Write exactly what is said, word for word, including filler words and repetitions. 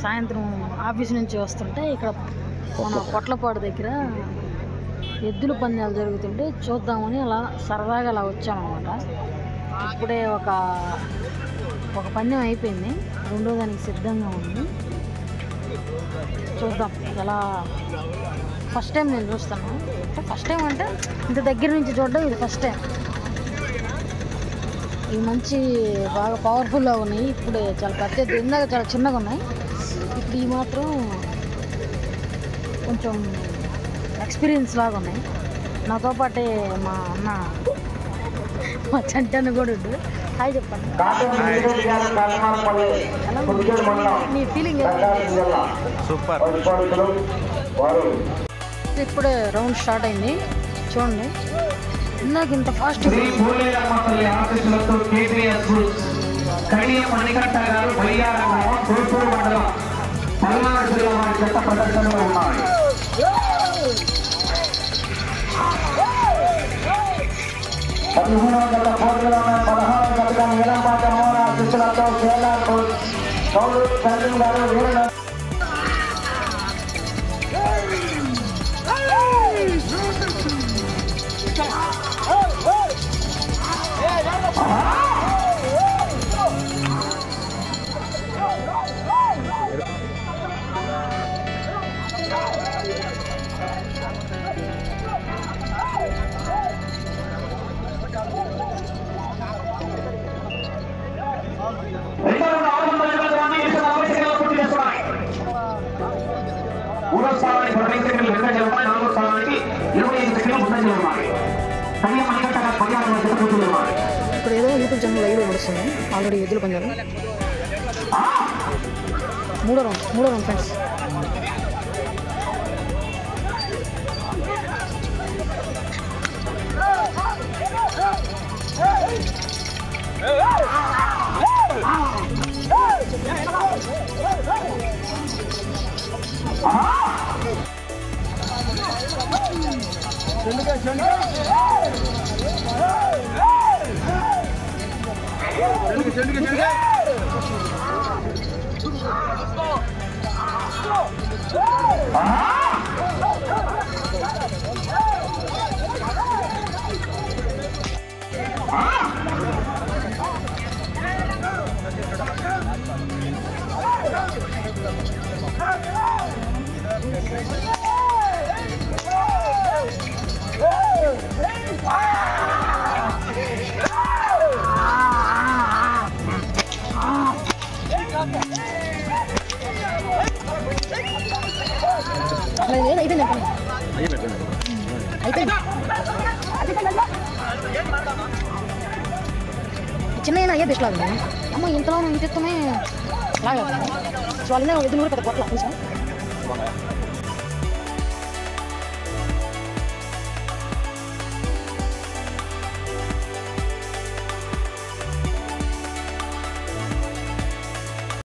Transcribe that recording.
సాయంత్రం ఆఫీస్ నుంచి వస్తుంటే ఇక్కడ మన పొట్లపాడు దగ్గర ఎద్దుల పందాలు జరుగుతుంటే చూద్దామని అలా సరదాగా అలా వచ్చామన్నమాట. ఇప్పుడే ఒక ఒక పందెం అయిపోయింది, రెండో దానికి సిద్ధంగా ఉంది. చూద్దాం ఎలా. ఫస్ట్ టైం నేను చూస్తాను. ఫస్ట్ టైం అంటే ఇంత దగ్గర నుంచి చూడడం ఇది ఫస్ట్ టైం. ఇవి మంచి బాగా పవర్ఫుల్గా ఉన్నాయి. ఇప్పుడే చాలా పెద్ద, ఇందాక చాలా చిన్నగా ఉన్నాయి. ఇప్పుడు ఈ మాత్రం కొంచెం ఎక్స్పీరియన్స్ లాగా ఉన్నాయి. నాతో పాటే మా అన్న మా చంటన్న కూడా ఉండు. హాయ్ చెప్పండి. నీ ఫీలింగ్ సూపర్. ఇప్పుడే రౌండ్ స్టార్ట్ అయింది చూడండి. ఇందాక ఇంత ఫాస్ట్ పదిహేను వందల కోట్ల పదహారు గంటల నీలం పాట మోన శిష్యులతో కేరళ కౌలు చంద్రుని గారు వీరుల ఇప్పుడు ఏదో యూట్యూబ్ ఛానల్ లైవ్లో నడుస్తుంది ఆల్రెడీ ఎద్దులు పందాలు. మూడో రౌండ్ మూడో రౌండ్ ఫ్రెండ్స్. చిన్న అయ్యే బెస్ట్ లాగా అమ్మ ఇంతలో ఇంత ఎత్తుమే లాగా సో వాళ్ళనే ఎదురు కూడా పెద్ద కొట్ల